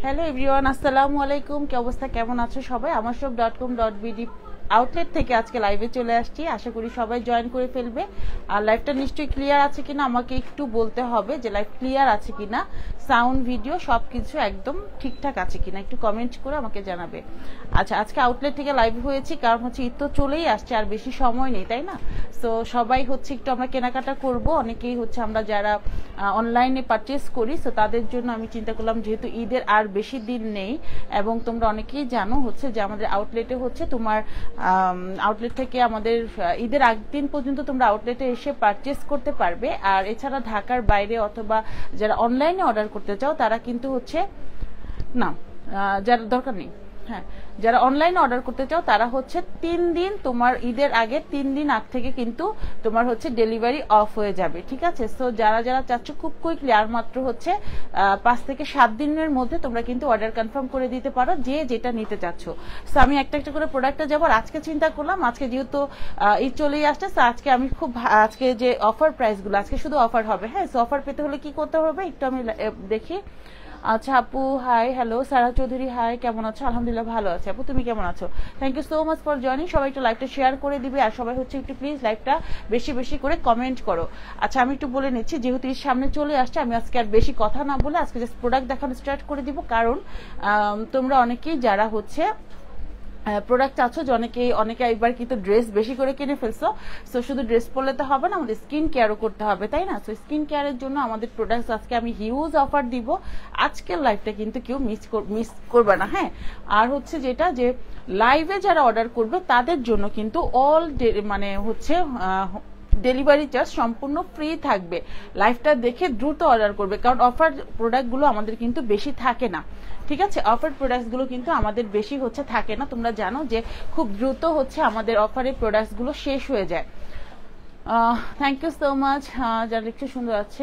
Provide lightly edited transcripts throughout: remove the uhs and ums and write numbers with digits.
Hello everyone, আসসালামু আলাইকুম। কি অবস্থা, কেমন আছো সবাই? AmarShop.com.bd আউটলেট থেকে আজকে লাইভে চলে আসছি। আশা করি সবাই জয়েন করে ফেলবে। আর লাইভটা নিশ্চয়ই ক্লিয়ার আছে কিনা আমাকে একটু বলতে হবে যে লাইভ ক্লিয়ার আছে কিনা, সাউন্ড ভিডিও সব কিছু একদম ঠিকঠাক আছে কিনা, একটু কমেন্ট করে আমাকে জানাবে। আচ্ছা, আজকে আউটলেট থেকে লাইভ হয়েছি কারণ হচ্ছে ঈদ তো চলেই আসছে, আর বেশি সময় নেই, তাই না? সো সবাই হচ্ছে একটু আমরা কেনাকাটা করব, অনেকেই হচ্ছে আমরা যারা অনলাইনে পারচেস করি, সো তাদের জন্য আমি চিন্তা করলাম যেহেতু ঈদের আর বেশি দিন নেই এবং তোমরা অনেকেই জানো হচ্ছে যে আমাদের আউটলেটে হচ্ছে তোমার আউটলেট থেকে আমাদের ঈদের আগ দিন পর্যন্ত তোমরা আউটলেটে এসে পারচেস করতে পারবে। আর এছাড়া ঢাকার বাইরে অথবা যারা অনলাইনে অর্ডার করতে চাও তারা কিন্তু হচ্ছে না, যারা দরকার নেই, হ্যাঁ, যারা অনলাইনে অর্ডার করতে চাও তারা হচ্ছে 3 দিন, তোমার ঈদের আগে 3 দিন আগ থেকে কিন্তু তোমার হচ্ছে ডেলিভারি অফ হয়ে যাবে, ঠিক আছে? সো যারা যারা চাচ্ছ খুব কুইকলি, আর মাত্র হচ্ছে 5 থেকে 7 দিনের মধ্যে তোমরা কিন্তু অর্ডার কনফার্ম করে দিতে পারো যে যেটা নিতে চাচ্ছ। সো আমি একটা একটা করে প্রোডাক্টটা যাবো। আজকে চিন্তা করলাম আজকে যেহেতু ঈদ চলেই আসছে, আজকে আমি খুব আজকে যে অফার প্রাইসগুলো আজকে শুধু অফার হবে, হ্যাঁ। সো অফার পেতে হলে কি করতে হবে একটু আমি দেখি। আচ্ছা আপু, hi, hello Sara Chowdhury, hi, কেমন আছো? আলহামদুলিল্লাহ ভালো আছে। আপু তুমি কেমন আছো? Thank you so much for joining. সবাই একটু লাইভটা শেয়ার করে দিবে, আর সবাই হচ্ছে একটু প্লিজ লাইভটা বেশি বেশি করে কমেন্ট করো। আচ্ছা আমি একটু বলে নিচ্ছি, যেহেতু এর সামনে চলে আসছে আমি আজকে আর বেশি কথা না বলে আজকে জাস্ট প্রোডাক্ট দেখানো স্টার্ট করে দিব। কারণ তোমরা অনেকেই যারা হচ্ছে প্রোডাক্ট আছো, অনেকে একবার কিন্তু ড্রেস বেশি করে কিনে ফেলছো। সো শুধু ড্রেস পরলে তো হবে না, আমাদের স্কিন কেয়ারও করতে হবে, তাই না? সো স্কিন কেয়ারের জন্য আমাদের প্রোডাক্ট আজকে আমি হিউজ অফার দিব। আজকের লাইভটা কিন্তু কেউ মিস করবে না, হ্যাঁ। আর হচ্ছে যেটা যে লাইভে যারা অর্ডার করবে তাদের জন্য কিন্তু মানে হচ্ছে ডেলিভারি চার্জ সম্পূর্ণ ফ্রি থাকবে। লাইভটা দেখে দ্রুত অর্ডার করবে, কারণ অফার প্রোডাক্টগুলো আমাদের কিন্তু বেশি থাকে না, ঠিক আছে? অফার প্রোডাক্টসগুলো কিন্তু আমাদের বেশি হচ্ছে থাকে না। তোমরা জানো যে খুব দ্রুত হচ্ছে আমাদের অফারের প্রোডাক্টসগুলো শেষ হয়ে যায়। থ্যাংক ইউ সো মাচ, যারা লিখতে সুন্দর আছে।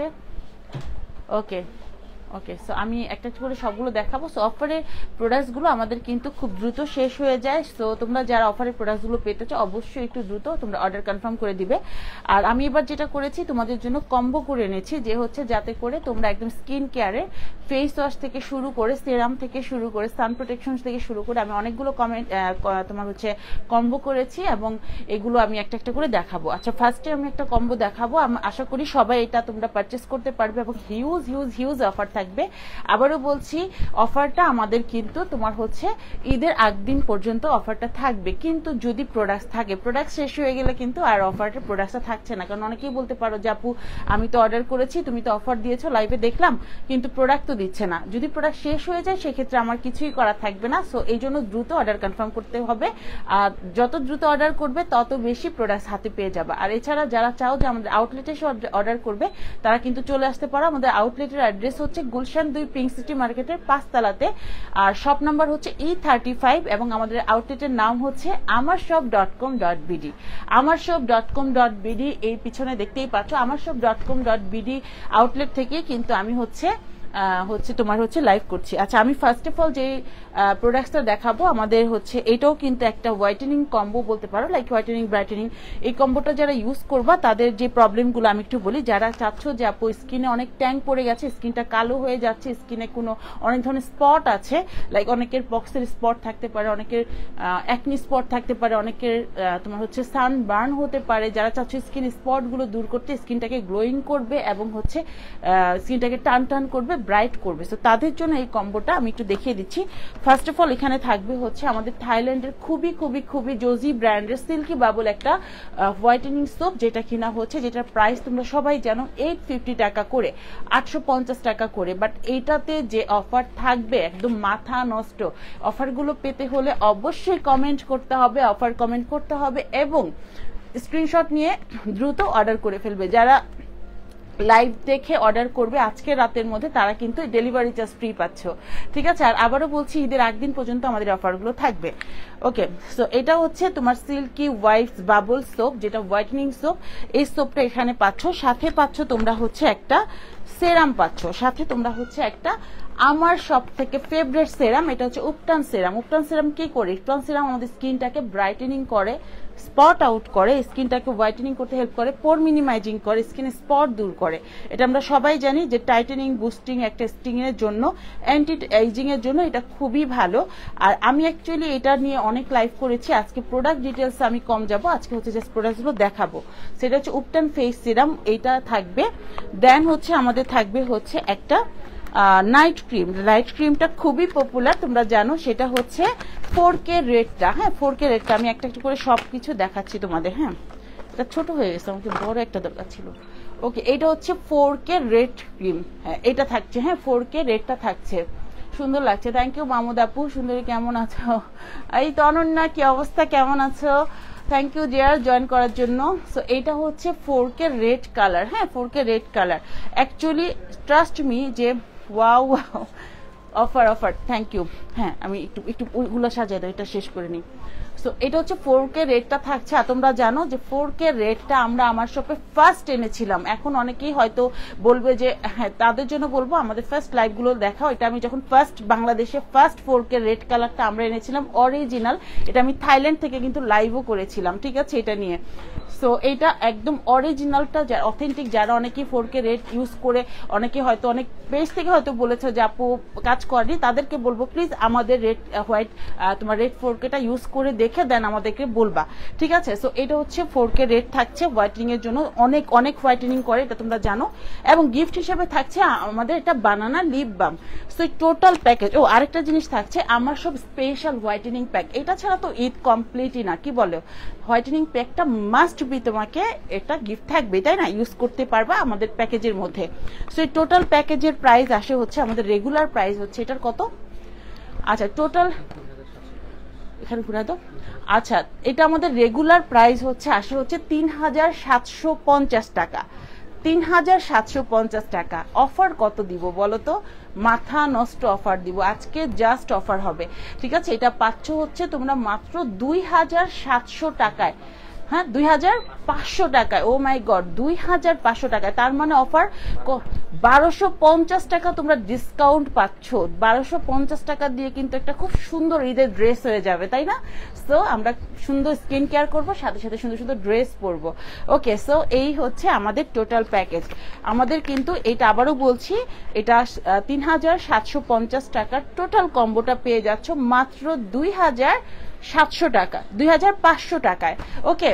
ওকে ওকে, সো আমি একটা করে সবগুলো দেখাবো। সো অফারের প্রোডাক্টসগুলো আমাদের কিন্তু খুব দ্রুত শেষ হয়ে যায়। সো তোমরা যারা অফারের প্রোডাক্টসগুলো পেতে চাও অবশ্যই একটু দ্রুত তোমরা অর্ডার কনফার্ম করে দিবে। আর আমি এবার যেটা করেছি তোমাদের জন্য কম্বো করে এনেছি, যে হচ্ছে যাতে করে তোমরা একদম স্কিন কেয়ারে ফেস ওয়াশ থেকে শুরু করে সিরাম থেকে শুরু করে সান প্রোটেকশন থেকে শুরু করে আমি অনেকগুলো তোমার হচ্ছে কম্বো করেছি এবং এগুলো আমি একটা একটা করে দেখাবো। আচ্ছা ফার্স্টে আমি একটা কম্বো দেখাবো, আশা করি সবাই এটা তোমরা পারচেস করতে পারবে এবং হিউজ হিউজ হিউজ অফার থাকবে। আবারও বলছি, অফারটা আমাদের কিন্তু তোমার হচ্ছে ঈদের আগ দিন পর্যন্ত অফারটা থাকবে, কিন্তু যদি প্রোডাক্ট থাকে, প্রোডাক্ট শেষ হয়ে গেলে কিন্তু আর অফারটা প্রোডাক্টটা থাকছে না। কারণ অনেকেই বলতে পারো যে আপু আমি তো অর্ডার করেছি, তুমি তো অফার দিয়েছো, লাইভে দেখলাম, কিন্তু প্রোডাক্ট তো দিচ্ছে না। যদি প্রোডাক্ট শেষ হয়ে যায় সেক্ষেত্রে আমার কিছুই করা থাকবে না। সো এই জন্য দ্রুত অর্ডার কনফার্ম করতে হবে, আর যত দ্রুত অর্ডার করবে তত বেশি প্রোডাক্ট হাতে পেয়ে যাবে। আর এছাড়া যারা চাও যে আমাদের আউটলেটে এসে অর্ডার করবে তারা কিন্তু চলে আসতে পারো। আমাদের আউটলেটের অ্যাড্রেস হচ্ছে গুলশান 2 পিঙ্ক সিটি মার্কেটের 5 তলাতে, আর শপ নাম্বার হচ্ছে E35 এবং আমাদের আউটলেটের নাম হচ্ছে AmarShop.com.bd। AmarShop.com.bd এই পিছনে দেখতেই পাচ্ছ, AmarShop.com.bd আউটলেট থেকে কিন্তু আমি হচ্ছে তোমার হচ্ছে লাইভ করছি। আচ্ছা আমি ফার্স্ট অফ অল যে প্রোডাক্টসটা দেখাবো, আমাদের হচ্ছে এটাও কিন্তু একটা হোয়াইটেনিং কম্বো বলতে পারো, লাইক হোয়াইটেনিং ব্রাইটেনিং। এই কম্বোটা যারা ইউজ করবা তাদের যে প্রবলেমগুলো আমি একটু বলি। যারা চাচ্ছ যে আপু স্কিনে অনেক ট্যাং পড়ে গেছে, স্কিনটা কালো হয়ে যাচ্ছে, স্কিনে কোনো অনেক ধরনের স্পট আছে, লাইক অনেকের পক্সের স্পট থাকতে পারে, অনেকের অ্যাকনি স্পট থাকতে পারে, অনেকের তোমার হচ্ছে সান বার্ন হতে পারে। যারা চাচ্ছ স্কিন স্পটগুলো দূর করতে, স্কিনটাকে গ্লোয়িং করবে এবং হচ্ছে স্কিনটাকে টান টান করবে, ব্রাইট করবে, সো তাদের জন্য এই কম্বোটা আমি একটু দেখিয়ে দিচ্ছি। ফার্স্ট অফ অল এখানে থাকবে হচ্ছে আমাদের থাইল্যান্ডের খুবই খুবই খুবই জোজি ব্র্যান্ডের সিল্কি বাবল একটা হোয়াইটেনিং সোপ, যেটা কিনা হচ্ছে, যেটার প্রাইস তোমরা সবাই জানো 850 টাকা করে, 850 টাকা করে। বাট এইটাতে যে অফার থাকবে একদম মাথা নষ্ট। অফারগুলো পেতে হলে অবশ্যই কমেন্ট করতে হবে, অফার কমেন্ট করতে হবে এবং স্ক্রিনশট নিয়ে দ্রুত অর্ডার করে ফেলবে। যারা লাইভ দেখে অর্ডার করবে আজকে রাতের মধ্যে তারা কিন্তু ডেলিভারি চার্জ ফ্রি পাচ্ছ, ঠিক আছে? আর আবারও বলছি ঈদের আগ দিন পর্যন্ত আমাদের অফারগুলো থাকবে। ওকে, সো এটা হচ্ছে তোমার সিল্কি ওয়াইফস বাবল সোপ, যেটা হোয়াইটেনিং সোপ। এই সোপটা এখানে পাচ্ছ, সাথে পাচ্ছ তোমরা হচ্ছে একটা সেরাম পাচ্ছ, সাথে তোমরা হচ্ছে একটা আমার শপ থেকে ফেভারিট সেরাম, এটা হচ্ছে উপটান সেরাম। উপটান সেরাম কি করে? উপটান সেরাম আমাদের স্কিনটাকে ব্রাইটেনিং করে, স্পট আউট করে, স্কিনটাকে হোয়াইটেনিং করতে হেল্প করে, পোর মিনিমাইজিং করে, স্কিনে স্পট দূর করে। এটা আমরা সবাই জানি যে টাইটেনিং, বুস্টিং, একটা স্টিং এর জন্য, অ্যান্টি এইজিং এর জন্য এটা খুবই ভালো। আর আমি অ্যাকচুয়ালি এটা নিয়ে অনেক লাইভ করেছি। আজকে প্রোডাক্ট ডিটেলস আমি কম যাব, আজকে হচ্ছে জাস্ট প্রোডাক্টগুলো দেখাবো। সেটা হচ্ছে উপটান ফেস সিরাম, এইটা থাকবে। দেন হচ্ছে আমাদের থাকবে হচ্ছে একটা নাইট ক্রিম। নাইট ক্রিমটা খুবই পপুলার, তোমরা জানো, সেটা হচ্ছে 4K রেডটা। হ্যাঁ, 4K রেডটা আমি একটা একটা করে সবকিছু দেখাচ্ছি তোমাদের। হ্যাঁ, এটা ছোট হয়ে গেছে, আমাকে বড় একটা দরকার ছিল। ওকে, এটা হচ্ছে 4K রেড ক্রিম। হ্যাঁ, এটা থাকছে। হ্যাঁ, 4K রেডটা থাকছে, সুন্দর লাগছে। থ্যাংক ইউ মামুদ আপু। সুন্দরী কেমন আছো? এই তো অনন্যা, কি অবস্থা, কেমন আছো? থ্যাংক ইউ ডিয়ার জয়েন করার জন্য। সো এটা হচ্ছে 4K রেড কালার। হ্যাঁ, 4K red colour. Actually trust me যে wow wow, offer offer, thank you. হ্যাঁ, আমি একটু একটু ওইগুলো সাজাই দাও, এটা শেষ করে নিই। সো এটা হচ্ছে 4K রেটটা থাকছে। আর তোমরা জানো যে 4K রেটটা আমরা আমার শপে ফার্স্ট এনেছিলাম। এখন অনেকেই হয়তো বলবে যে হ্যাঁ, তাদের জন্য বলবো আমাদের ফার্স্ট লাইভগুলো দেখাও। এটা আমি যখন ফার্স্ট বাংলাদেশে ফার্স্ট 4K রেড কালারটা আমরা এনেছিলাম অরিজিনাল, এটা আমি থাইল্যান্ড থেকে কিন্তু লাইভও করেছিলাম, ঠিক আছে, এটা নিয়ে। সো এইটা একদম অরিজিনালটা, যা অথেন্টিক, যারা অনেকেই 4K রেড ইউজ করে, অনেকে হয়তো অনেক পেজ থেকে হয়তো বলেছে যে আপু কাজ করেনি, তাদেরকে বলবো প্লিজ আমাদের রেড হোয়াইট তোমার রেড 4Kটা ইউজ করে দেখে দেন আমাদেরকে বলবা, ঠিক আছে। সো এটা হচ্ছে 4K রেড থাকছে হোয়াইটেনিং এর জন্য, অনেক অনেক হোয়াইটেনিং করে, এটা তোমরা জানো। এবং গিফট হিসেবে থাকছে আমাদের এটা banana lip balm. So total package. ও আরেকটা জিনিস থাকছে, আমার সব স্পেশাল হোয়াইটেনিং প্যাক। এটা ছাড়া তো ঈদ কমপ্লিটই না, কি বলো? হোয়াইটেনিং প্যাকটা মাস্ট বি, তোমাকে এটা গিফট থাকবে, তাই না? ইউজ করতে পারবা আমাদের প্যাকেজের মধ্যে। সো এই টোটাল প্যাকেজের প্রাইস আসে হচ্ছে, আমাদের রেগুলার প্রাইস হচ্ছে এটার কত? আচ্ছা, টোটাল এখানে ঘুরা দাও। আচ্ছা, এটা আমাদের রেগুলার প্রাইস হচ্ছে আসে হচ্ছে 3750 টাকা। 3750 টাকা। অফার কত দিব বলো তো? মাথা নষ্ট অফার দিব আজকে, জাস্ট অফার হবে, ঠিক আছে। এটা পাচ্ছ হচ্ছে তোমরা মাত্র 2700 টাকায়। হ্যাঁ, 2500 টাকায়। ও মাই গড, 2500 টাকায়। তার মানে অফার 1250 টাকা তোমরা ডিসকাউন্ট পাচ্ছ। 1250 টাকা দিয়ে কিন্তু একটা খুব সুন্দর ঈদের ড্রেস হয়ে যাবে, তাই না? সো আমরা সুন্দর স্কিন কেয়ার করবো, সাথে সাথে সুন্দর সুন্দর ড্রেস পরবো। ওকে, সো এই হচ্ছে আমাদের টোটাল প্যাকেজ। আমাদের কিন্তু এটা আবারও বলছি, এটা 3750 টাকার টোটাল কম্বোটা পেয়ে যাচ্ছ মাত্র 2700 টাকা, 2500 টাকায়। ওকে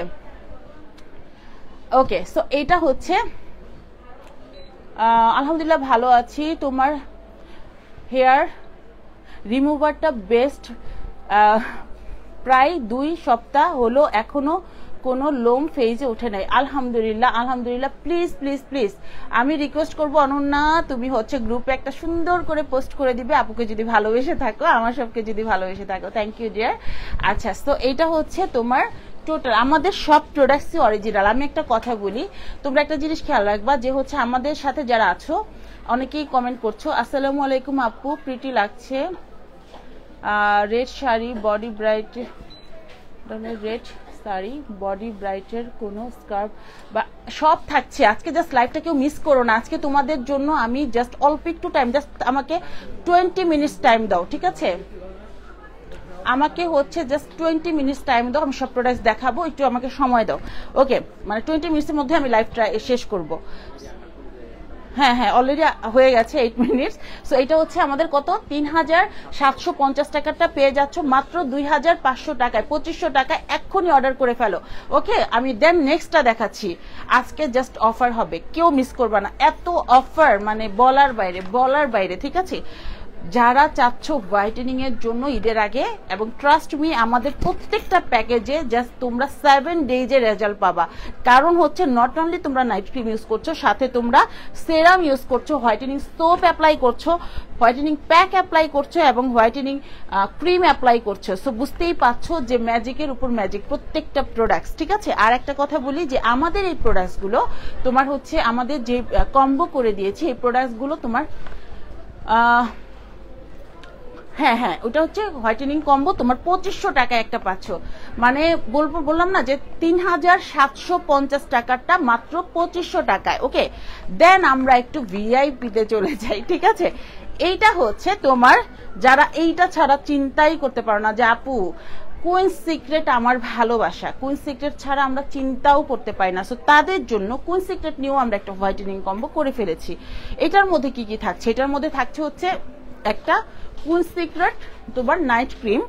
ওকে, সো এটা হচ্ছে আলহামদুলিল্লাহ ভালো আছি। তোমার হেয়ার রিমুভারটা বেস্ট, প্রায় 2 সপ্তাহ হলো এখনো কোনো লোম ফেজে উঠে নাই। আলহামদুলিল্লাহ আলহামদুলিল্লাহ। প্লিজ প্লিজ প্লিজ আমি রিকোয়েস্ট করবো অনন্যা, তুমি হচ্ছে গ্রুপে একটা সুন্দর করে পোস্ট করে দিবে, আপুকে যদি ভালোবেসে থাকো, আমার সবকে যদি ভালোবেসে থাকো। Thank you dear. আচ্ছা, তো এটা হচ্ছে তোমার টোটাল, আমাদের সব প্রোডাক্টসই অরিজিনাল। আমি একটা কথা বলি, তোমরা একটা জিনিস খেয়াল রাখবা, যে হচ্ছে আমাদের সাথে যারা আছো অনেকেই কমেন্ট করছো, আসসালামু আলাইকুম আপু, প্রিটি লাগছে, red sari body bright, red sari body ব্রাইটের কোনো স্কার্ফ বা সব থাকছে। আজকে জাস্ট লাইভটা কেউ মিস করো না। আজকে তোমাদের জন্য আমি জাস্ট অল্প একটু টাইম, জাস্ট আমাকে 20 মিনিটস টাইম দাও, ঠিক আছে? আমাকে হচ্ছে জাস্ট 20 মিনিটস টাইম দাও, আমি সব প্রোডাক্টস দেখাবো, একটু আমাকে সময় দাও। ওকে, মানে 20 মিনিটসের মধ্যে আমি লাইভটা শেষ করব। হ্যাঁ হ্যাঁ, অলরেডি হয়ে গেছে 8 মিনিটস। সো এটা হচ্ছে আমাদের কত? 3750 টাকাটা পেয়ে যাচ্ছ মাত্র 2500 টাকায়, 2500 টাকায়। এক্ষুনি অর্ডার করে ফেলো। ওকে, আমি দেন নেক্সটটা দেখাচ্ছি। আজকে জাস্ট অফার হবে, কেউ মিস করবা না। এত অফার মানে বলার বাইরে, বলার বাইরে, ঠিক আছে। যারা চাচ্ছ হোয়াইটেনিং এর জন্য ঈদের আগে, এবং ট্রাস্ট মি আমাদের প্রত্যেকটা প্যাকেজে জাস্ট তোমরা 7 ডেজে রেজাল্ট পাবা। কারণ হচ্ছে নট অনলি তোমরা নাইট ক্রিম ইউজ করছো, সাথে তোমরা সেরাম ইউজ করছো, হোয়াইটেনিং সোপ অ্যাপ্লাই করছো, হোয়াইটেনিং প্যাক অ্যাপ্লাই করছো, এবং হোয়াইটেনিং ক্রিম অ্যাপ্লাই করছো। সো বুঝতেই পারছো যে ম্যাজিকের উপর ম্যাজিক প্রত্যেকটা প্রোডাক্টস, ঠিক আছে। আর একটা কথা বলি যে আমাদের এই প্রোডাক্টসগুলো তোমার হচ্ছে আমাদের যে কম্বো করে দিয়েছি, এই প্রোডাক্টসগুলো তোমার হ্যাঁ হ্যাঁ, ওটা হচ্ছে হোয়াইটেনিং কম্বো, তোমার 2500 টাকায় একটা পাচ্ছ। মানে বললাম না যে 3750 টাকারটা মাত্র 2500 টাকায়। ওকে, দেন আমরা একটু ভিআইপি তে চলে যাই, ঠিক আছে। এইটা হচ্ছে তোমার যারা এইটা ছাড়া চিন্তাই করতে পারো না যে আপু কুইন্স সিক্রেট আমার ভালোবাসা, কুইন্স সিক্রেট ছাড়া আমরা চিন্তাও করতে পারি না, সো তাদের জন্য কুইন্স সিক্রেট নিয়েও আমরা একটা হোয়াইটেনিং কম্বো করে ফেলেছি। এটার মধ্যে কি কি থাকছে? এটার মধ্যে থাকছে হচ্ছে একটা কুইন্স সিক্রেট তোমার নাইট ক্রিম।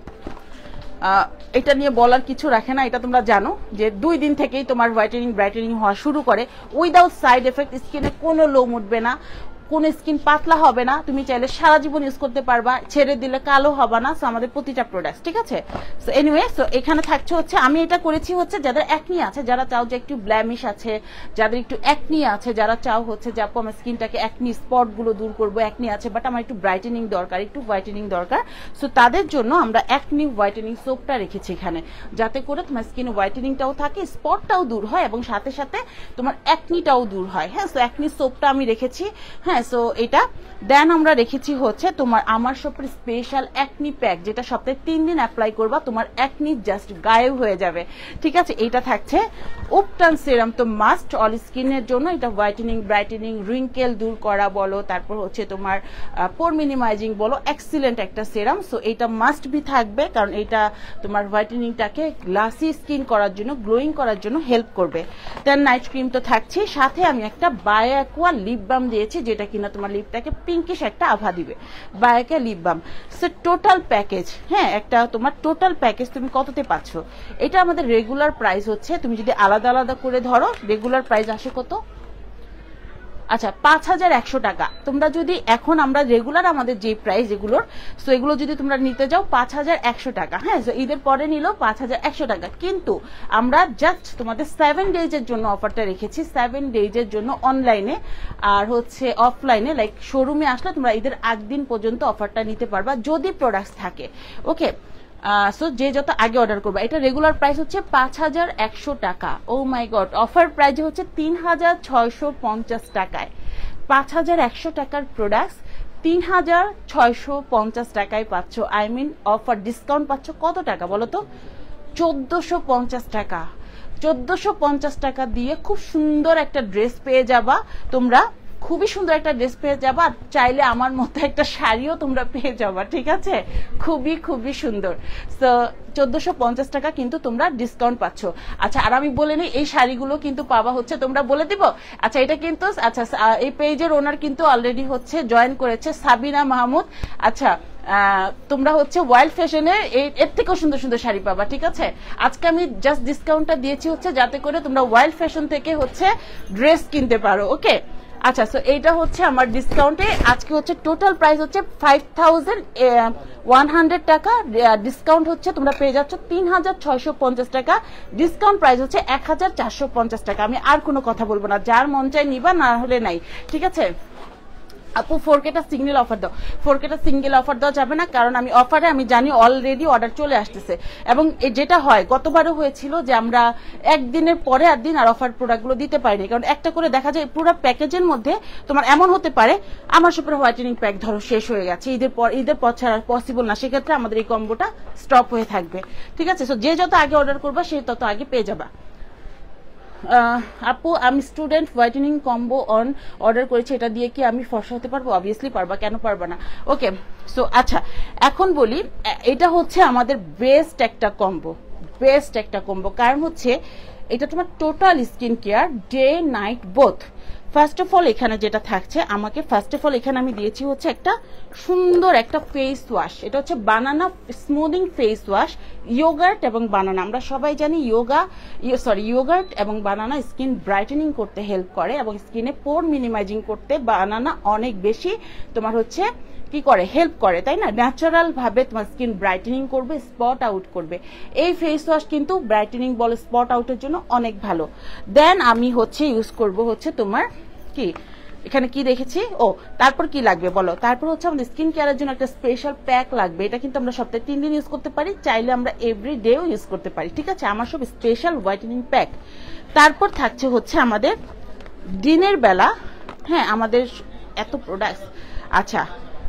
এটা নিয়ে বলার কিছু রাখে না, এটা তোমরা জানো যে 2 দিন থেকেই তোমার হোয়াইটেনিং ব্রাইটেনিং হওয়া শুরু করে উইদাউট সাইড এফেক্ট। স্কিনে কোনো লোম উঠবে না, কোন স্কিন পাতলা হবে না, তুমি চাইলে সারা জীবন ইউজ করতে পারবা, ছেড়ে দিলে কালো হবে না। সো আমাদের প্রতিটা প্রোডাক্ট, ঠিক আছে। সো এনিওয়ে, সো এখানে থাকছে হচ্ছে আমি এটা করেছি হচ্ছে যাদের একনি আছে, যারা চাও যে একটু ব্ল্যামিশ আছে, যাদের একটু একনি আছে, যারা চাও হচ্ছে যে আপু আমার স্কিনটাকে একনি স্পট গুলো দূর করবো, একনি আছে বাট আমার একটু ব্রাইটেনিং দরকার, একটু হোয়াইটেনিং দরকার। সো তাদের জন্য আমরা একনি হোয়াইটেনিং সোপটা রেখেছি এখানে, যাতে করে তোমার স্কিন হোয়াইটেনিংটাও থাকে, স্পটটাও দূর হয় এবং সাথে সাথে তোমার একনিটাও দূর হয়। হ্যাঁ, সো একনি সোপটা আমি রেখেছি। হ্যাঁ, সো এটা দেন আমরা রেখেছি হচ্ছে তোমার আমার শপের স্পেশাল একনি প্যাক, যেটা সপ্তাহে 3 দিন অ্যাপ্লাই করবা, তোমার একনি জাস্ট গায়েব হয়ে যাবে, ঠিক আছে। এটা থাকছে উপটান সিরাম, তো মাস্ট অল স্কিনের জন্য। এটা হোয়াইটেনিং ব্রাইটেনিং রিঙ্কেল দূর করা বলো, তারপর হচ্ছে তোমার পোর মিনিমাইজিং বলো, এক্সিলেন্ট একটা সিরাম। সো এটা মাস্ট বি থাকবে, কারণ এটা তোমার হোয়াইটেনিংটাকে গ্লাসি স্কিন করার জন্য, গ্লোয়িং করার জন্য হেল্প করবে। দেন নাইট ক্রিম তো থাকছে, সাথে আমি একটা বায়ো অ্যাকোয়া লিপ বাম দিয়েছি, যেটা কিনা তোমার লিপটাকে পিঙ্কিশ একটা আভা দিবে, bio aqua lip balm. So total package, হ্যাঁ, একটা তোমার টোটাল প্যাকেজ তুমি কততে পাচ্ছ? এটা আমাদের রেগুলার প্রাইস হচ্ছে, তুমি যদি আলাদা আলাদা করে ধরো রেগুলার প্রাইস আসে কত? আচ্ছা, 5100 টাকা। তোমরা যদি এখন আমরা রেগুলার আমাদের যে প্রাইস এগুলোর, সো এগুলো যদি তোমরা নিতে যাও 5100 টাকা। হ্যাঁ, সো ঈদের পরে নিল 5100 টাকা, কিন্তু আমরা জাস্ট তোমাদের 7 ডেজের জন্য অফারটা রেখেছি। 7 ডেজের জন্য অনলাইনে আর হচ্ছে অফলাইনে, লাইক শোরুমে আসলে তোমরা ঈদের দিন পর্যন্ত অফারটা নিতে পারবা যদি প্রোডাক্টস থাকে। ওকে, সো যে যত আগে অর্ডার করবে। এটা রেগুলার প্রাইস হচ্ছে 5100 টাকা। Oh my god, offer price হচ্ছে 3650 টাকায়। 5100 টাকার প্রোডাক্টস 3650 টাকায় পাচ্ছ। আই মিন অফার ডিসকাউন্ট পাচ্ছ কত টাকা বলো তো? 1450 টাকা। 1450 টাকা দিয়ে খুব সুন্দর একটা ড্রেস পেয়ে যাবা তোমরা, খুবই সুন্দর একটা ড্রেস পেয়ে যাবা, চাইলে আমার মতো একটা শাড়িও তোমরা পেয়ে যাবা, ঠিক আছে। খুবই খুবই সুন্দর। সো 1450 টাকা কিন্তু তোমরা ডিসকাউন্ট পাচ্ছ। আচ্ছা, আর আমি বলে নিই এই শাড়িগুলো কিন্তু পাবা হচ্ছে, তোমরা বলে দিব। আচ্ছা, এটা কিন্তু আচ্ছা এই পেজের ওনার কিন্তু অলরেডি হচ্ছে জয়েন করেছে, সাবিনা মাহমুদ। আচ্ছা, তোমরা হচ্ছে ওয়াইল্ড ফ্যাশনে এর থেকেও সুন্দর সুন্দর শাড়ি পাবা, ঠিক আছে। আজকে আমি জাস্ট ডিসকাউন্টটা দিয়েছি হচ্ছে যাতে করে তোমরা ওয়াইল্ড ফ্যাশন থেকে হচ্ছে ড্রেস কিনতে পারো। ওকে, আচ্ছা, সো এইটা হচ্ছে আমার ডিসকাউন্টে আজকে হচ্ছে টোটাল প্রাইস হচ্ছে 5100 টাকা। ডিসকাউন্ট হচ্ছে তোমরা পেয়ে যাচ্ছ 3650 টাকা। ডিসকাউন্ট প্রাইস হচ্ছে 1450 টাকা। আমি আর কোনো কথা বলবো না, যার মন চাই নিবা, না হলে নাই, ঠিক আছে। আপু 4Kটা সিঙ্গেল অফার দাও। 4Kটা সিঙ্গেল অফার দেওয়া যাবে না, কারণ আমি অফারে আমি জানি অলরেডি অর্ডার চলে আসতেছে, এবং যেটা হয় গতবারও হয়েছিল যে আমরা একদিনের পরে আর দিন আর অফার প্রোডাক্টগুলো দিতে পারিনি, কারণ একটা করে দেখা যায় পুরো প্যাকেজের মধ্যে তোমার এমন হতে পারে আমার সুপার হোয়াইটেনিং প্যাক ধরো শেষ হয়ে গেছে, ঈদের পর ছাড়া পসিবল না, সেক্ষেত্রে আমাদের এই কম্বোটা স্টপ হয়ে থাকবে, ঠিক আছে। সো যে যত আগে অর্ডার করবা সে তত আগে পেয়ে যাবা। আপু আমি student whitening combo on order করেছি, এটা দিয়ে কি আমি ফর্সা হতে পারবো? অবভিয়াসলি পারবা, কেন পারবা না। ওকে, সো আচ্ছা এখন বলি, এটা হচ্ছে আমাদের বেস্ট একটা কম্বো, কারণ হচ্ছে এটা তোমার total skin care, day night both. First of all এখানে যেটা থাকছে, আমাকে ফার্স্ট অফ অল এখানে আমি দিয়েছি হচ্ছে একটা সুন্দর একটা ফেস ওয়াশ। এটা হচ্ছে banana smoothing face wash, yoghurt এবং বানানা। আমরা সবাই জানি ইয়োগার্ট এবং বানানা স্কিন ব্রাইটেনিং করতে হেল্প করে এবং স্কিনে পোর মিনিমাইজিং করতে বানানা অনেক বেশি তোমার হচ্ছে কি করে, হেল্প করে, তাই না। ন্যাচারাল ভাবে তোমার স্কিন ব্রাইটেনিং করবে, স্পট আউট করবে। এই ফেস ওয়াশ কিন্তু ব্রাইটেনিং বলে স্পট আউটের জন্য অনেক ভালো। দেন আমি হচ্ছে ইউজ করব হচ্ছে তোমার কি, এখানে কি দেখেছি, ও তারপর কি লাগবে বলো, তারপর হচ্ছে আমাদের স্কিন কেয়ারের জন্য একটা স্পেশাল প্যাক লাগবে। এটা কিন্তু আমরা সপ্তাহে 3 দিন ইউজ করতে পারি, চাইলে আমরা এভরি ডেও ইউজ করতে পারি, ঠিক আছে। আমার সব স্পেশাল হোয়াইটেনিং প্যাক। তারপর থাকছে হচ্ছে আমাদের দিনের বেলা, হ্যাঁ আমাদের এত প্রোডাক্টস। আচ্ছা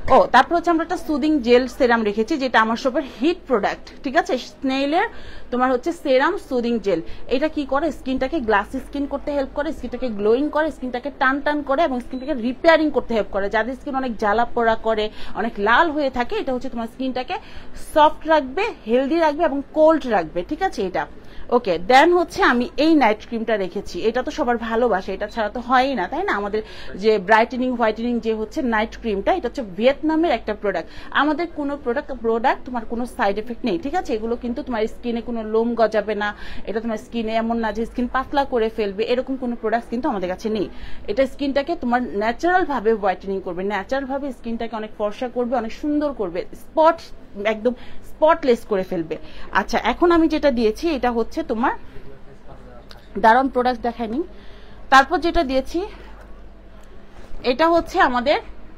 ও তারপর হচ্ছে আমরা একটা সুদিং জেল সেরাম রেখেছি, যেটা AmarShop-এর হিট প্রোডাক্ট, ঠিক আছে। স্নেইলের তোমার হচ্ছে সেরাম সুদিং জেল। এটা কি করে, স্কিনটাকে গ্লাসি স্কিন করতে হেল্প করে, স্কিনটাকে গ্লোয়িং করে, স্কিনটাকে টান টান করে এবং স্কিনটাকে রিপেয়ারিং করতে হেল্প করে। যাদের স্কিন অনেক জ্বালা পোড়া করে, অনেক লাল হয়ে থাকে, এটা হচ্ছে তোমার স্কিনটাকে সফট রাখবে, হেলদি রাখবে এবং কোল্ড রাখবে, ঠিক আছে। এটা ওকে। দেন হচ্ছে আমি এই নাইট ক্রিমটা রেখেছি, এটা তো সবার ভালোবাসে, এটা ছাড়া তো হয়ই না, তাই না। আমাদের যে ব্রাইটেনিং হোয়াইটেনিং যে হচ্ছে নাইট ক্রিমটা, এটা হচ্ছে ভিয়েতনামের একটা প্রোডাক্ট। আমাদের কোনো প্রোডাক্ট তোমার কোনো সাইড এফেক্ট নেই, ঠিক আছে। এগুলো কিন্তু তোমার স্কিনে কোনো লোম গজাবে না, এটা তোমার স্কিনে এমন না যে স্কিন পাতলা করে ফেলবে, এরকম কোনো প্রোডাক্ট কিন্তু আমাদের কাছে নেই। এটা স্কিনটাকে তোমার ন্যাচারাল ভাবে হোয়াইটেনিং করবে, ন্যাচারাল ভাবে স্কিনটাকে অনেক ফর্সা করবে, অনেক সুন্দর করবে, স্পট একদম স্পটলেস করে ফেলবে। আচ্ছা, এখন আমি যেটা দিয়েছি এটা হচ্ছে তোমার দারুণ প্রোডাক্ট দেখায়নি। তারপর যেটা দিয়েছি এটা হচ্ছে আমাদের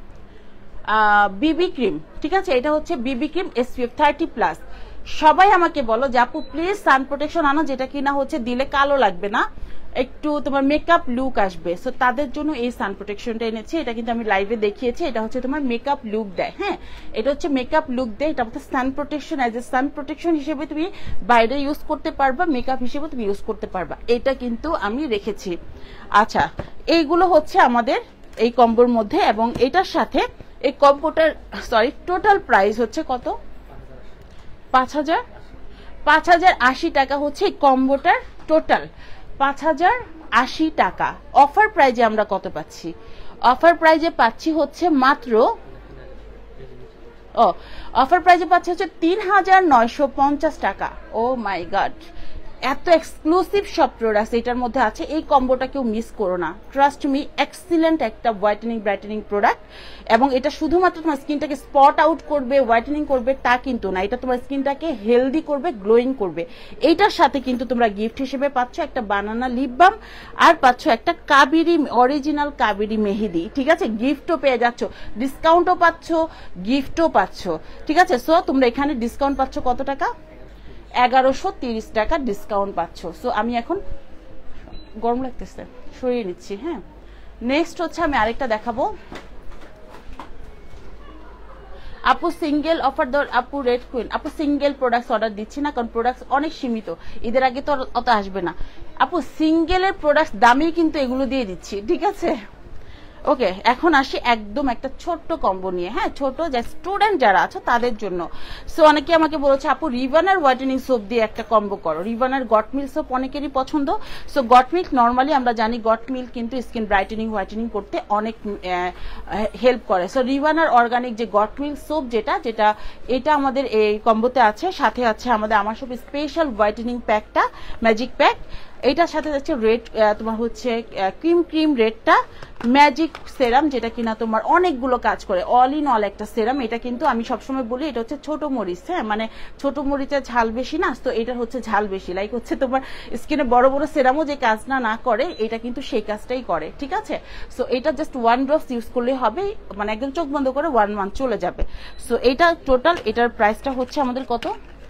বিবি ক্রিম, ঠিক আছে। এটা হচ্ছে বিবি ক্রিম SPF 30+। সবাই আমাকে বলো যে আপু প্লিজ সান প্রোটেকশন আনো, যেটা কিনা হচ্ছে দিলে কালো লাগবে না, একটু তোমার মেকআপ লুক আসবে। সো তাদের জন্য এই সান প্রোটেকশনটা এনেছি। এটা কিন্তু আমি লাইভে দেখিয়েছি, এটা হচ্ছে তোমার মেকআপ লুক দেয়। হ্যাঁ, এটা হচ্ছে মেকআপ লুক দেয়, এটা হচ্ছে sun protection. As a sun protection হিসেবে তুমি বাইরে ইউজ করতে পারবা, মেকআপ হিসেবে তুমি ইউজ করতে পারবা, এটা কিন্তু আমি রেখেছি। আচ্ছা, এইগুলো হচ্ছে আমাদের এই কম্বোর মধ্যে, এবং এটার সাথে এই কম্বোটার টোটাল প্রাইস হচ্ছে কত, 5,080 টাকা হচ্ছে এই কম্বোটার টোটাল, 5,080 টাকা। অফার প্রাইজে আমরা কত পাচ্ছি, অফার প্রাইজে পাচ্ছি হচ্ছে মাত্র অফার প্রাইজে পাচ্ছি হচ্ছে 3,950 টাকা। ও মাই গড, এত এক্সক্লুসিভ সব প্রোডাক্টস এটার মধ্যে আছে। এই কম্বোটা কেউ মিস করো না, ট্রাস্ট মি, এক্সিলেন্ট একটা হোয়াইটেনিং ব্রাইটেনিং প্রোডাক্ট। এবং এটা শুধুমাত্র তোমার স্কিনটাকে স্পট আউট করবে, হোয়াইটেনিং করবে তা কিন্তু না, এটা তোমার স্কিনটাকে হেলদি করবে, গ্লোয়িং করবে। এইটার সাথে কিন্তু তোমরা গিফট হিসেবে পাচ্ছ একটা বানানা লিপ বাম, আর পাচ্ছ একটা কাবেরি অরিজিনাল কাবেরি মেহেদি, ঠিক আছে। গিফটও পেয়ে যাচ্ছ, ডিসকাউন্টও পাচ্ছ, গিফটও পাচ্ছ, ঠিক আছে। সো তোমরা এখানে ডিসকাউন্ট পাচ্ছ কত টাকা, 1130 টাকা ডিসকাউন্ট পাচ্ছ। সো আমি এখন গরম লাগতেছে, সরিয়ে নিচ্ছি। হ্যাঁ, নেক্সট হচ্ছে আমি আরেকটা দেখাবো। আপু সিঙ্গেল অফার দর, আপু রেড কুইন, আপু সিঙ্গেল প্রোডাক্টস অর্ডার দিচ্ছি না, কারণ প্রোডাক্টস অনেক সীমিত, ঈদের আগে তো অত আসবে না। আপু সিঙ্গেলের প্রোডাক্টস দামেই কিন্তু এগুলো দিয়ে দিচ্ছি, ঠিক আছে। ওকে, এখন আসি একদম একটা ছোট্ট কম্বো নিয়ে। হ্যাঁ, ছোট যে স্টুডেন্ট যারা আছে তাদের জন্য। সো অনেকে আমাকে বলেছে আপু রিভানার হোয়াইটেনিং সোপ দিয়ে একটা কম্বো করো। রিভানার গট মিল্ক সোপ অনেকেরই পছন্দ। সো গট মিল্ক নর্মালি আমরা জানি গট মিল্ক কিন্তু স্কিন ব্রাইটেনিং হোয়াইটেনিং করতে অনেক হেল্প করে। সো রিভানার অর্গানিক যে গট মিল্ক সোপ যেটা এটা আমাদের এই কম্বোতে আছে। সাথে আছে আমাদের AmarShop স্পেশাল হোয়াইটেনিং প্যাকটা, ম্যাজিক প্যাক। এইটার সাথে যাচ্ছে রেড, তোমার হচ্ছে ক্রিম রেডটা, ম্যাজিক সেরাম, যেটা কিনা তোমার অনেকগুলো কাজ করে, অল ইন অল একটা সেরাম। এটা কিন্তু আমি সবসময় বলি এটা হচ্ছে ছোট মরিচ। হ্যাঁ, মানে ছোট মরিচের ঝাল বেশি না, তো এটা হচ্ছে ঝাল বেশি। লাইক হচ্ছে তোমার স্কিনে বড় বড় সেরামও যে কাজটা না করে, এটা কিন্তু সেই কাজটাই করে, ঠিক আছে। সো এটা জাস্ট 1 ড্রপস ইউজ করলে হবে, মানে একদম চোখ বন্ধ করে 1 মান্থ চলে যাবে। সো এটা টোটাল, এটার প্রাইসটা হচ্ছে আমাদের কত,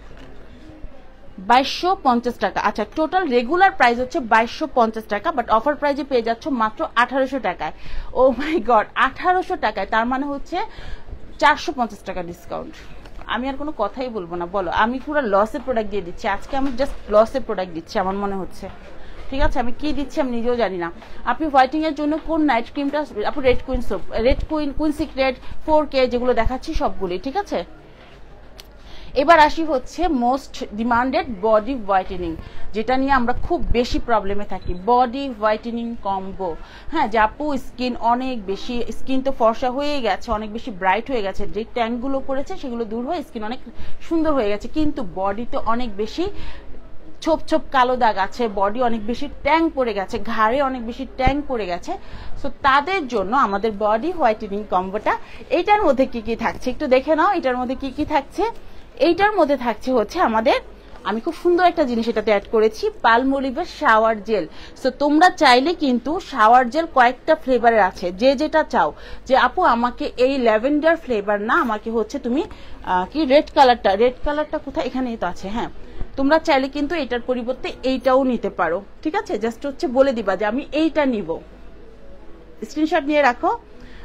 2250 টাকা। আচ্ছা, টোটাল রেগুলার প্রাইস হচ্ছে 2250 টাকা, বাট অফার প্রাইজে পেয়ে যাচ্ছ মাত্র 1800 টাকায়। ও মাই গড, 1800 টাকায়, তার মানে হচ্ছে 450 টাকা ডিসকাউন্ট। আমি আর কোনো কথাই বলবো না, বলো, আমি পুরো লসের প্রোডাক্ট দিয়ে দিচ্ছি আজকে, আমি জাস্ট লসের প্রোডাক্ট দিচ্ছি আমার মনে হচ্ছে, ঠিক আছে। আমি কি দিচ্ছি আমি নিজেও জানি না। আপনি হোয়াইটিং এর জন্য কোন নাইট ক্রিমটা, আপনি red queen soap, red queen secret 4K যেগুলো দেখাচ্ছি সবগুলি, ঠিক আছে। এবার আসি হচ্ছে মোস্ট ডিমান্ডেড বডি হোয়াইটেনিং, যেটা নিয়ে আমরা খুব বেশি প্রবলেমে থাকি, বডি হোয়াইটেনিং কম্বো। হ্যাঁ, যে আপু স্কিন অনেক বেশি, স্কিন তো ফর্সা হয়ে গেছে, অনেক বেশি ব্রাইট হয়ে গেছে, যে ট্যাঙ্কগুলো পড়েছে সেগুলো দূর হয়ে স্কিন অনেক সুন্দর হয়ে গেছে, কিন্তু বডিতে অনেক বেশি ছোপ ছোপ কালো দাগ আছে, বডি অনেক বেশি ট্যাঙ্ক পড়ে গেছে, ঘাড়ে অনেক বেশি ট্যাঙ্ক পড়ে গেছে। সো তাদের জন্য আমাদের বডি হোয়াইটেনিং কম্বোটা, এইটার মধ্যে কি কি থাকছে একটু দেখে নাও। এটার মধ্যে কি কি থাকছে, এইটার মধ্যে থাকছে হচ্ছে আমাদের, আমি খুব সুন্দর একটা জিনিস এটাতে অ্যাড করেছি, পালমোলিভের শাওয়ার জেল। সো তোমরা চাইলে কিন্তু শাওয়ার জেল কয়েকটা ফ্লেভারের আছে, যে যেটা চাও, যে আপু আমাকে এই ল্যাভেন্ডার ফ্লেভার না, আমাকে হচ্ছে তুমি কি রেড কালারটা কোথায়, এখানেই তো আছে। হ্যাঁ, তোমরা চাইলে কিন্তু এটার পরিবর্তে এইটাও নিতে পারো, ঠিক আছে। জাস্ট হচ্ছে বলে দিবা যে আমি এইটা নিব, স্ক্রিনশট নিয়ে রাখো।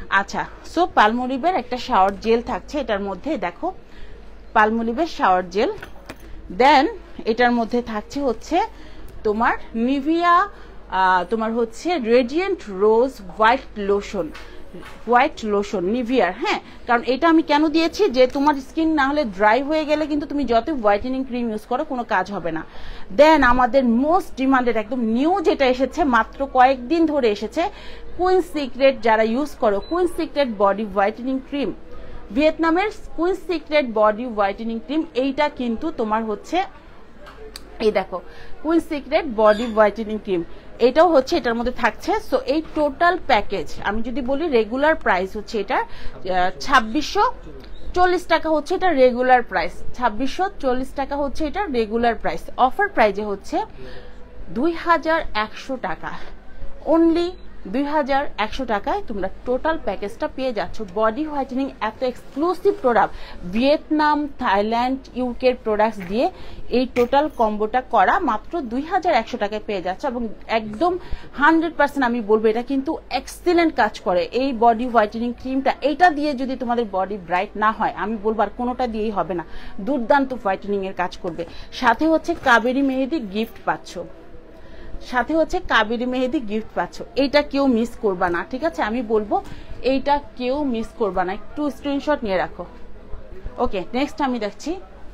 আচ্ছা, সো পালমোলিভের একটা শাওয়ার জেল থাকছে এটার মধ্যে, দেখো পালমোলিভের শাওয়ার জেল। দেন এটার মধ্যে থাকছে হচ্ছে তোমার নিভিয়া তোমার হচ্ছে রেডিয়েন্ট রোজ হোয়াইট লোশন নিভিয়ার। হ্যাঁ, কারণ এটা আমি কেন দিয়েছি, যে তোমার স্কিন না হলে ড্রাই হয়ে গেলে কিন্তু তুমি যত হোয়াইটেনিং ক্রিম ইউজ করো কোনো কাজ হবে না। দেন আমাদের মোস্ট ডিমান্ডেড একদম নিউ যেটা এসেছে, মাত্র কয়েকদিন ধরে এসেছে, কুইন সিক্রেট যারা ইউজ করো, queen secret body whitening cream, ভিয়েতনামের queen secret body whitening cream. এইটা কিন্তু তোমার হচ্ছে এই দেখো queen secret body whitening cream, এটাও হচ্ছে এটার মধ্যে থাকছে। সো এই টোটাল প্যাকেজ আমি যদি বলি রেগুলার প্রাইস হচ্ছে এটা 2640 টাকা হচ্ছে এটা রেগুলার প্রাইস, 2640 টাকা হচ্ছে এটা রেগুলার প্রাইস। অফার প্রাইজে হচ্ছে 2100 টাকা, অনলি 2100 টাকায় তোমরা টোটাল প্যাকেজটা পেয়ে যাচ্ছ। বডি হোয়াইটেনিং এত এক্সক্লুসিভ প্রোডাক্ট, ভিয়েতনাম, থাইল্যান্ড, ইউকের প্রোডাক্টস দিয়ে এই টোটাল কম্বোটা করা মাত্র 2100 টাকায় পেয়ে যাচ্ছ, এবং একদম 100% আমি বলবো এটা কিন্তু এক্সিলেন্ট কাজ করে এই বডি হোয়াইটেনিং ক্রিমটা। এটা দিয়ে যদি তোমাদের বডি ব্রাইট না হয়, আমি বলবো আর কোনোটা দিয়েই হবে না, দুর্দান্ত হোয়াইটেনিং এর কাজ করবে। সাথে হচ্ছে কাবেরী মেহেদি গিফট পাচ্ছ, সাথে হচ্ছে কাবেরী মেহেদি গিফট পাচ্ছ। এইটা কেউ মিস করবা না, ঠিক আছে? আমি বলবো এইটা কেউ মিস করবা না, একটু স্ক্রিনশট নিয়ে রাখো। ওকে, নেক্সট আমি দেখছি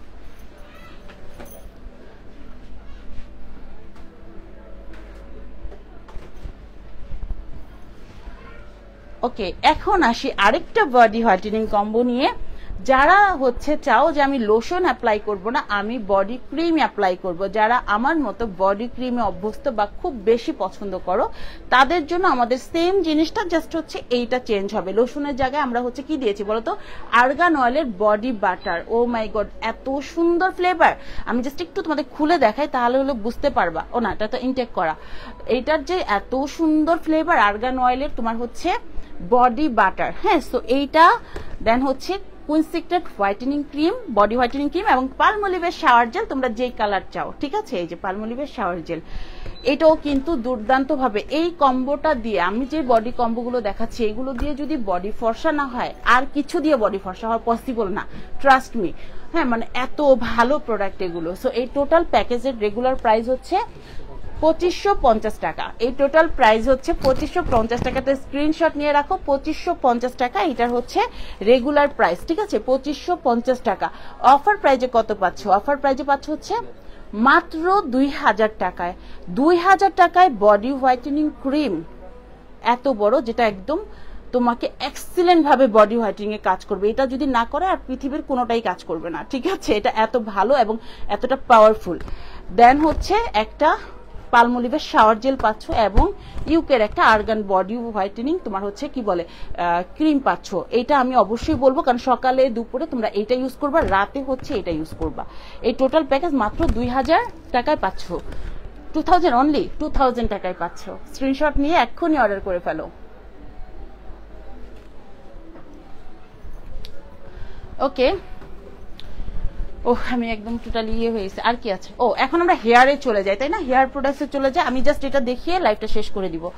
ওকে, এখন আসি আরেকটা বডি হোয়াইটেনিং কম্বো নিয়ে। যারা হচ্ছে চাও যে আমি লোশন অ্যাপ্লাই করব না, আমি বডি ক্রিম অ্যাপ্লাই করব, যারা আমার মতো বডি ক্রিমে অভ্যস্ত বা খুব বেশি পছন্দ করো, তাদের জন্য আমাদের সেম জিনিসটা জাস্ট হচ্ছে এইটা চেঞ্জ হবে। লোশনের জায়গায় আমরা হচ্ছে কি দিয়েছি বলতো, আর্গান অয়েলের body butter. Oh my god, এত সুন্দর ফ্লেভার! আমি জাস্ট একটু তোমাদের খুলে দেখাই, তাহলে হলো বুঝতে পারবা। ও না, এটা তো ইনটেক করা। এইটার যে এত সুন্দর ফ্লেভার আর্গান অয়েলের, তোমার হচ্ছে বডি বাটার। হ্যাঁ, সো এইটা দেন হচ্ছে queen secret whitening cream, body whitening cream, এবং পালমোলিভের শাওয়ার জেল, তোমরা যেই কালার চাও, ঠিক আছে? এই যে পালমোলিভের শাওয়ার জেল, এটাও কিন্তু দুর্দান্ত ভাবে এই কম্বোটা দিয়ে, আমি যে বডি কম্বোগুলো দেখাচ্ছি এগুলো দিয়ে যদি বডি ফর্সা না হয়, আর কিছু দিয়ে বডি ফর্সা হওয়া পসিবল না, ট্রাস্ট মি। হ্যাঁ, মানে এত ভালো প্রোডাক্ট এগুলো। সো এই টোটাল প্যাকেজের রেগুলার প্রাইস হচ্ছে 2550 টাকা। এই টোটাল প্রাইস হচ্ছে 2550 টাকাতে স্ক্রিনশট নিয়ে রাখো। 2550 টাকা এটার হচ্ছে রেগুলার প্রাইস, ঠিক আছে? 2550 টাকা। অফার প্রাইজে কত পাচ্ছ? অফার প্রাইজে পাচ্ছ হচ্ছে মাত্র 2000 টাকায়। 2000 টাকায় বডি হোয়াইটেনিং ক্রিম এত বড়, যেটা একদম তোমাকে এক্সিলেন্ট ভাবে বডি হোয়াইটেনিং এ কাজ করবে। এটা যদি না করে আর পৃথিবীর কোনোটাই কাজ করবে না, ঠিক আছে? এটা এত ভালো এবং এতটা পাওয়ারফুল। দেন হচ্ছে একটা পালমোলিভের শাওয়ার জেল পাচ্ছ, এবং ইউকের একটা আর্গান বডি হোয়াইটেনিং তোমার হচ্ছে কি বলে ক্রিম পাচ্ছ। এটা আমি অবশ্যই বলবো, কারণ সকালে দুপুরে তোমরা এটা ইউজ করবা, রাতে হচ্ছে এটা ইউজ করবা। এই টোটাল প্যাকেজ মাত্র 2000 টাকায় পাচ্ছ। 2000 অনলি, 2000 টাকায় পাচ্ছ। স্ক্রিনশট নিয়ে এক্ষুনি অর্ডার করে ফেলো। ওকে, ও আমি একদম টোটালি ইয়ে হয়েছে। আর কি আছে? ও, এখন আমরা হেয়ারে চলে যাই, তাই না? হেয়ার প্রোডাক্টসে চলে যাই। আমি জাস্ট এটা দেখিয়ে লাইভটা শেষ করে দিব।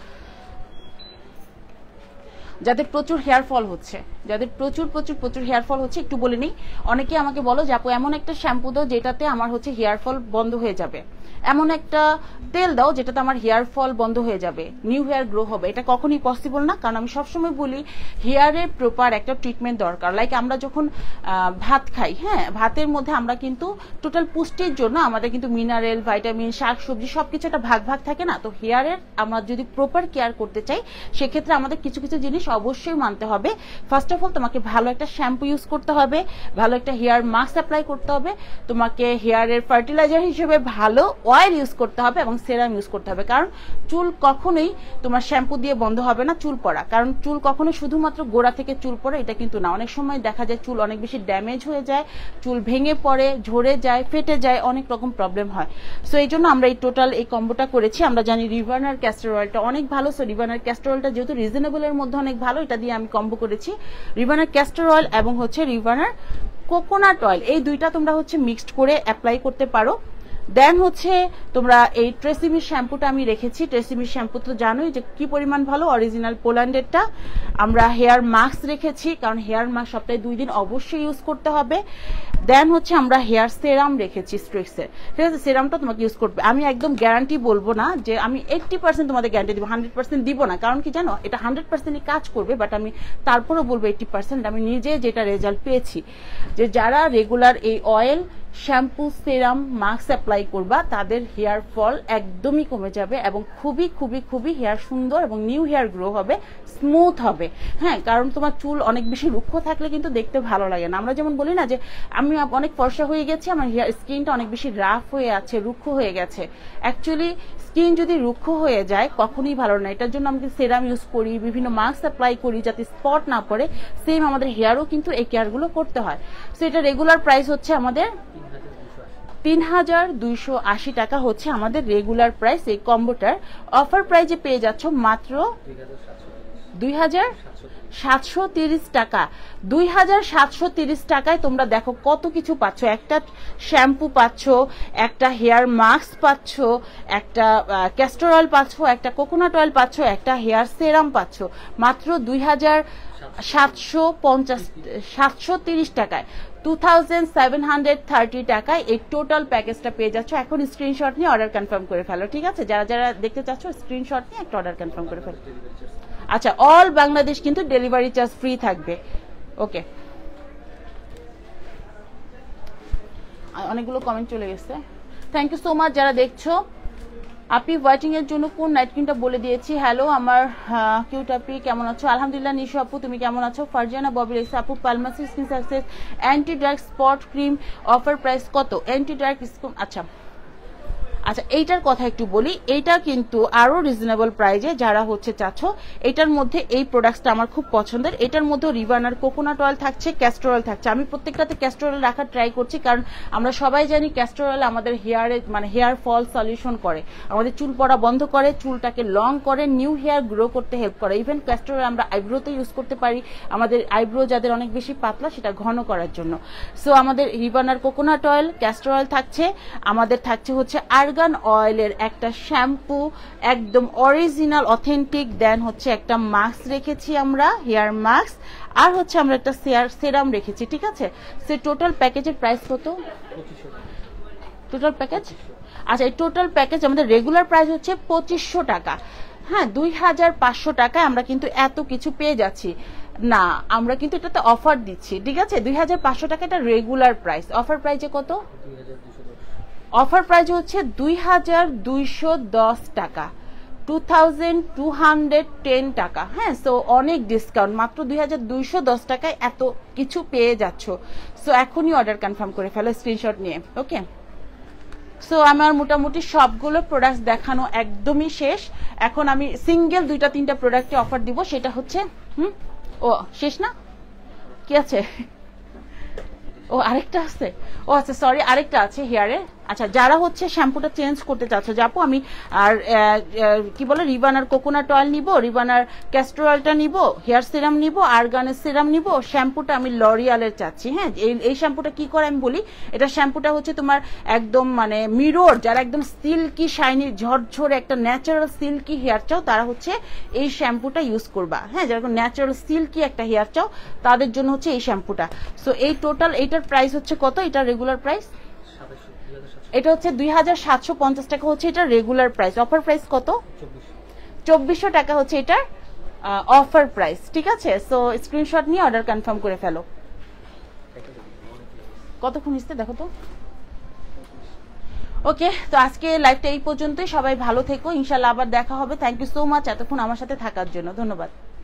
যাদের প্রচুর হেয়ার ফল হচ্ছে, যাদের প্রচুর প্রচুর প্রচুর হেয়ার ফল হচ্ছে, একটু বলে নিই। অনেকে আমাকে বলো যে আপু এমন একটা শ্যাম্পু দাও যেটাতে আমার হচ্ছে হেয়ার ফল বন্ধ হয়ে যাবে, এমন একটা তেল দাও যেটাতে আমার হেয়ার ফল বন্ধ হয়ে যাবে, নিউ হেয়ার গ্রো হবে। এটা কখনই পসিবল না, কারণ আমি সবসময় বলি হেয়ারের প্রপার একটা ট্রিটমেন্ট দরকার। লাইক আমরা যখন ভাত খাই, হ্যাঁ, ভাতের মধ্যে আমরা কিন্তু টোটাল পুষ্টির জন্য আমাদের কিন্তু মিনারেল, ভাইটামিন, শাক সবজি সবকিছু একটা ভাগ ভাগ থাকে না? তো হেয়ারের আমরা যদি প্রপার কেয়ার করতে চাই, সেক্ষেত্রে আমাদের কিছু কিছু জিনিস অবশ্যই মানতে হবে। ফার্স্ট অফ অল তোমাকে ভালো একটা শ্যাম্পু ইউজ করতে হবে, ভালো একটা হেয়ার মাস্ক অ্যাপ্লাই করতে হবে, তোমাকে হেয়ারের ফার্টিলাইজার হিসেবে ভালো অয়েল ইউজ করতে হবে, এবং সেরাম ইউজ করতে হবে। কারণ চুল কখনোই তোমার শ্যাম্পু দিয়ে বন্ধ হবে না চুল পড়া, কারণ চুল কখনো শুধুমাত্র গোড়া থেকে চুল পড়ে এটা কিন্তু না। অনেক সময় দেখা যায় চুল অনেক বেশি ড্যামেজ হয়ে যায়, চুল ভেঙে পড়ে, ঝরে যায়, ফেটে যায়, অনেক রকম প্রবলেম হয়। সো এই জন্য আমরা এই টোটাল এই কম্বোটা করেছি। আমরা জানি রিভানার ক্যাস্টর অয়েলটা অনেক ভালো, সো রিভানার ক্যাস্টর অয়েলটা যেহেতু রিজনেবল এর মধ্যে অনেক ভালো, এটা দিয়ে আমি কম্বো করেছি। রিভানার ক্যাস্টর অয়েল এবং হচ্ছে রিভানার কোকোনাট অয়েল, এই দুইটা তোমরা হচ্ছে মিক্সড করে অ্যাপ্লাই করতে পারো। দেন হচ্ছে তোমরা এই ট্রেসিমির শ্যাম্পুটা আমি রেখেছি। ট্রেসিমির শ্যাম্পু তো জানোই যে কি পরিমাণ ভালো, অরিজিনাল পোল্যান্ডেরটা। আমরা হেয়ার মাস্ক রেখেছি, কারণ হেয়ার মাস্ক সপ্তাহে 2 দিন অবশ্যই ইউজ করতে হবে। দেন হচ্ছে আমরা হেয়ার সেরাম রেখেছি স্ট্রিক্সের, ঠিক আছে? সেরামটা তোমাকে ইউজ করবে। আমি একদম গ্যারান্টি বলবো না যে আমি 80% তোমাদের গ্যারান্টি দিব, 100% দিব না, কারণ কি জানো, এটা 100%ই কাজ করবে, বাট আমি তারপরেও বলবো 80% আমি নিজে যেটা রেজাল্ট পেয়েছি, যে যারা রেগুলার এই oil, shampoo, serum, mask apply করবা তাদের হেয়ার ফল একদমই কমে যাবে এবং খুবই খুবই খুবই হেয়ার সুন্দর এবং নিউ হেয়ার গ্রো হবে, স্মুথ হবে। হ্যাঁ, কারণ তোমার চুল অনেক বেশি রুক্ষ থাকলে কিন্তু দেখতে ভালো লাগে না। আমরা যেমন বলি না যে আমি অনেক ফর্সা হয়ে গেছি, আমার হেয়ার স্কিনটা অনেক বেশি রাফ হয়ে আছে, রুক্ষ হয়ে গেছে। অ্যাকচুয়ালি স্কিন যদি রুক্ষ হয়ে যায় কখনোই ভালো না। এটার জন্য আমরা সেরাম ইউজ করি, বিভিন্ন মাস্ক অ্যাপ্লাই করি যাতে স্পট না পড়ে। সেম আমাদের হেয়ারও কিন্তু এই কেয়ারগুলো করতে হয়। সো এটা রেগুলার প্রাইস হচ্ছে আমাদের 3280 টাকা হচ্ছে আমাদের রেগুলার প্রাইস। এই কম্বোটার অফার প্রাইজে পেয়ে যাচ্ছ মাত্র 2730 টাকা। 2730 টাকায় তোমরা দেখো কত কিছু পাচ্ছ। একটা শ্যাম্পু পাচ্ছ, একটা হেয়ার মাস্ক পাচ্ছ, একটা ক্যাস্টর অয়েল পাচ্ছ, একটা কোকোনাট অয়েল পাচ্ছ, একটা হেয়ার সেরাম পাচ্ছ মাত্র 2730 টাকায়। 2730 টাকায় এই টোটাল প্যাকেজটা পেয়ে যাচ্ছ। এখন স্ক্রিনশট নিয়ে অর্ডার কনফার্ম করে ফেলো, ঠিক আছে? যারা যারা দেখতে চাচ্ছ স্ক্রিনশট নিয়ে একটা অর্ডার কনফার্ম করে ফেলো। আচ্ছা, অল বাংলাদেশ কিন্তু ডেলিভারি চার্জ ফ্রি থাকবে। ওকে, অনেকগুলো কমেন্ট চলে গেছে, থ্যাংক ইউ সো মাচ যারা দেখছো। আপনি ওয়াচিং এর জন্য কোন নাইট ক্রিমটা বলে দিয়েছি। হ্যালো আমার কিউট আপি, কেমন আছো? আলহামদুলিল্লাহ। নিশু আপু তুমি কেমন আছো? ফারজানা ববি রেসা আপু, পালমাসি skin success anti dark spot cream offer price কত? অ্যান্টি ডার্ক স্কিন, আচ্ছা আচ্ছা, এইটার কথা একটু বলি। এইটা কিন্তু আরো রিজনেবল প্রাইজে যারা হচ্ছে চাচ্ছ। এটার মধ্যে এই প্রোডাক্টটা আমার খুব পছন্দের। এটার মধ্যে রিভানার কোকোনাট অয়েল থাকছে, ক্যাস্টর অয়েল থাকছে। আমি প্রত্যেকটাতে ক্যাস্টর অয়েল রাখার ট্রাই করছি, কারণ আমরা সবাই জানি ক্যাস্টর অয়েল আমাদের হেয়ারে মানে হেয়ার ফল সলিউশন করে, আমাদের চুল পড়া বন্ধ করে, চুলটাকে লং করে, নিউ হেয়ার গ্রো করতে হেল্প করে। ইভেন ক্যাস্টর অয়েল আমরা আইব্রোতে ইউজ করতে পারি, আমাদের আইব্রো যাদের অনেক বেশি পাতলা সেটা ঘন করার জন্য। সো আমাদের রিভানার কোকোনাট অয়েল, ক্যাস্টর অয়েল থাকছে, আমাদের থাকছে হচ্ছে আর্গান অয়েলের একটা শ্যাম্পু, একদম অরিজিনাল অথেন্টিক। দেন হচ্ছে একটা মাস্ক রেখেছি আমরা, হেয়ার মাস্ক, আর হচ্ছে আমরা একটা সেরাম রেখেছি, ঠিক আছে? সে টোটাল প্যাকেজের প্রাইস কত? টোটাল প্যাকেজ, আচ্ছা এই টোটাল প্যাকেজ আমাদের রেগুলার প্রাইস হচ্ছে 2500 টাকা। হ্যাঁ, 2500 টাকায় আমরা কিন্তু এত কিছু পেয়ে যাচ্ছি না, আমরা কিন্তু এটাতে অফার দিচ্ছি, ঠিক আছে? 2500 টাকা এটা রেগুলার প্রাইস। অফার প্রাইসে কত? অফার প্রাইস হচ্ছে 2210 টাকা, 2210 টাকা। হ্যাঁ, সো অনেক ডিসকাউন্ট, মাত্র 2210 টাকায় এত কিছু পেয়ে যাচ্ছ। সো এখনই অর্ডার কনফার্ম করে ফেলো স্ক্রিনশট নিয়ে। ওকে, সো আমার মোটামুটি সবগুলো প্রোডাক্ট দেখানো একদমই শেষ। এখন আমি সিঙ্গেল 2-3টা প্রোডাক্টে অফার দিব, সেটা হচ্ছে ও শেষ না, কি আছে? ও আরেকটা আছে, ও আচ্ছা সরি, আরেকটা আছে হেয়ারে। আচ্ছা, যারা হচ্ছে শ্যাম্পুটা চেঞ্জ করতে চাচ্ছ, যাবো আমি আর কি বলে রিভানার কোকোনাট অয়েল নিব, রিভানার ক্যাস্টর অয়েলটা নিব, হেয়ার সিরাম নিব, আর্গানের সিরাম নিব, শ্যাম্পুটা আমি লরিয়ালের চাচ্ছি। হ্যাঁ, এই শ্যাম্পুটা কি করে আমি বলি, এটা শ্যাম্পুটা হচ্ছে তোমার একদম মানে মিরর, যারা একদম সিল্কি শাইনি ঝরঝরে একটা ন্যাচারাল সিল্কি হেয়ার চাও তারা হচ্ছে এই শ্যাম্পুটা ইউজ করবা। হ্যাঁ, যারা ন্যাচারাল সিল্কি একটা হেয়ার চাও তাদের জন্য হচ্ছে এই শ্যাম্পুটা। সো এই টোটাল এইটার প্রাইস হচ্ছে কত? এটা রেগুলার প্রাইস এটা হচ্ছে 2750 টাকা হচ্ছে এটা রেগুলার প্রাইস। অফার প্রাইস কত? 2400 টাকা হচ্ছে এটার অফার প্রাইস, ঠিক আছে? সো স্ক্রিনশট নিয়ে অর্ডার কনফার্ম করে ফেলো। কতক্ষণ আসছে দেখো তো। ওকে, তো আজকে লাইভটা এই পর্যন্তই। সবাই ভালো থেকো, ইনশাল্লাহ আবার দেখা হবে। থ্যাংক ইউ সো মাচ এতক্ষণ আমার সাথে থাকার জন্য, ধন্যবাদ।